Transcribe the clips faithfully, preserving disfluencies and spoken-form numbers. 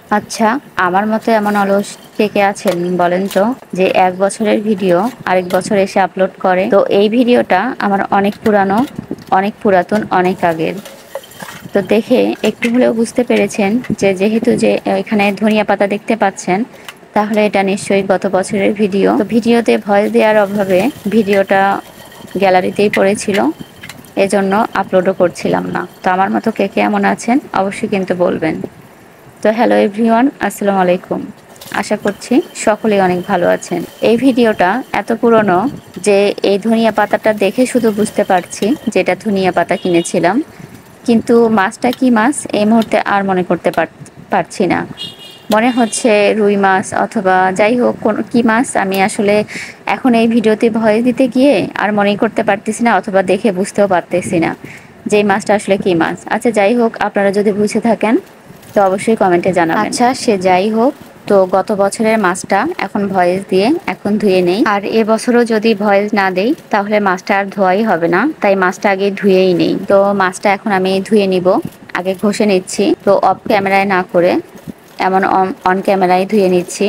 আচ্ছা, আমার মতো এমন অলস কে কে আছেন বলেন তো, যে এক বছরের ভিডিও আরেক বছর এসে আপলোড করে। তো এই ভিডিওটা আমার অনেক পুরানো, অনেক পুরাতন, অনেক আগের। তো দেখে একটু হলেও বুঝতে পেরেছেন যে যেহেতু যে এখানে ধনিয়া পাতা দেখতে পাচ্ছেন, তাহলে এটা নিশ্চয়ই গত বছরের ভিডিও। তো ভিডিওতে ভয়েস দেওয়ার অভাবে ভিডিওটা গ্যালারিতেই পড়েছিল, এজন্য আপলোডও করছিলাম না। তো আমার মতো কে কে এমন আছেন অবশ্যই কিন্তু বলবেন। তো হ্যালো এভরিওয়ান, আসসালামু আলাইকুম। আশা করছি সকলেই অনেক ভালো আছেন। এই ভিডিওটা এত পুরনো যে এই ধনিয়া পাতাটা দেখে শুধু বুঝতে পারছি যেটা ধনিয়া পাতা কিনেছিলাম, কিন্তু মাছটা কি মাছ এই মুহূর্তে আর মনে করতে পারছি না। মনে হচ্ছে রুই মাছ অথবা যাই হোক কোনো কী মাছ, আমি আসলে এখন এই ভিডিওতে ভয়েস দিতে গিয়ে আর মনেই করতে পারতেছি না, অথবা দেখে বুঝতেও পারতেছি না যে এই মাছটা আসলে কী মাছ। আচ্ছা যাই হোক, আপনারা যদি বুঝে থাকেন তো অবশ্যই কমেন্টে জানাবেন। আচ্ছা সে যাই হোক, তো গত বছরের মাছটা এখন ভয়েস দিয়ে এখন ধুয়ে নেই, আর এবছরও যদি ভয়েস না দেই তাহলে মাছটা আর ধোয়াই হবে না, তাই মাছটা আগে ধুয়েই নেই। তো মাছটা এখন আমি ধুয়ে নিব, আগে ঘষে নিচ্ছি। তো অফ ক্যামেরায় না করে এমন অন ক্যামেরায় ধুয়ে নিচ্ছি।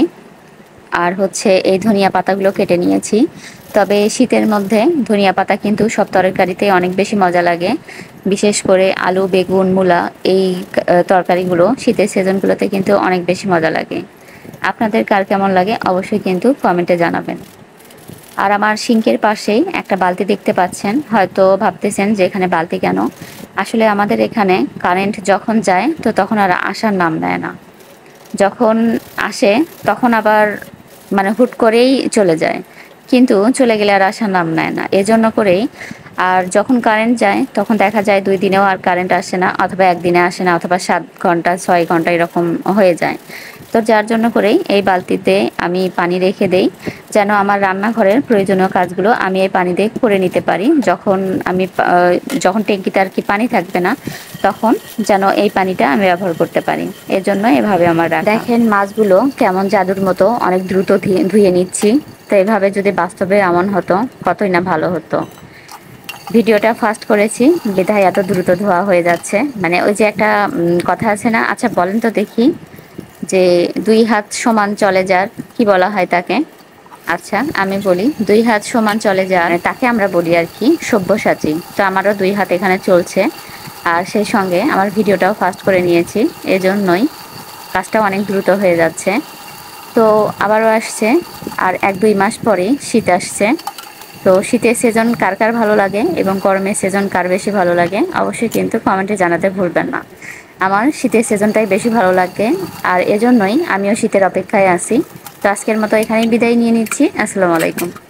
আর হচ্ছে এই ধনিয়া পাতাগুলো কেটে নিয়েছি। তবে শীতের মধ্যে ধনিয়া পাতা কিন্তু সব তরকারিতে অনেক বেশি মজা লাগে, বিশেষ করে আলু, বেগুন, মূলা এই তরকারিগুলো শীতের সিজনগুলোতে কিন্তু অনেক বেশি মজা লাগে। আপনাদের কার কেমন লাগে অবশ্যই কিন্তু কমেন্টে জানাবেন। আর আমার সিঙ্কের পাশেই একটা বালতি দেখতে পাচ্ছেন, হয়তো ভাবতেছেন যে এখানে বালতি কেন। আসলে আমাদের এখানে কারেন্ট যখন যায় তো তখন আর আসার নাম নেয় না, যখন আসে তখন আবার মানে হুট করেই চলে যায়, কিন্তু চলে গেলে আর আসার নাম নেয় না। এজন্য করেই আর যখন কারেন্ট যায় তখন দেখা যায় দুই দিনেও আর কারেন্ট আসে না, অথবা একদিনে আসে না, অথবা সাত ঘন্টা ছয় ঘন্টা এরকম হয়ে যায়। তো যার জন্য করেই এই বালতিতে আমি পানি রেখে দেই, যেন আমার রান্নাঘরের প্রয়োজনীয় কাজগুলো আমি এই পানি দিয়ে করে নিতে পারি। যখন আমি যখন ট্যাঙ্কিতে আর কি পানি থাকবে না, তখন যেন এই পানিটা আমি ব্যবহার করতে পারি, এর জন্য এভাবে আমার রাখা। দেখেন মাছগুলো কেমন জাদুর মতো অনেক দ্রুত ধুয়ে নিচ্ছি। তো এভাবে যদি বাস্তবে এমন হতো কতই না ভালো হতো। ভিডিওটা ফাস্ট করেছি বিধায় এত দ্রুত ধোয়া হয়ে যাচ্ছে। মানে ওই যে একটা কথা আছে না, আচ্ছা বলেন তো দেখি, যে দুই হাত সমান চলে যার কি বলা হয় তাকে? আচ্ছা আমি বলি, দুই হাত সমান চলে যার তাকে আমরা বলি আর কি সব্যসাচী। তো আমারও দুই হাত এখানে চলছে, আর সেই সঙ্গে আমার ভিডিওটাও ফাস্ট করে নিয়েছি, এজন্যই কাজটাও অনেক দ্রুত হয়ে যাচ্ছে। তো আবারও আসছে, আর এক দুই মাস পরে শীত আসছে। তো শীতের সিজন কার কার ভালো লাগে এবং গরমের সিজন কার বেশি ভালো লাগে অবশ্যই কিন্তু কমেন্টে জানাতে ভুলবেন না। আমার শীতের সিজনটাই বেশি ভালো লাগে, আর এজন্যই আমিও শীতের অপেক্ষায় আছি। তো আজকের মতো এখানেই বিদায় নিয়ে নিচ্ছি। আসসালামু আলাইকুম।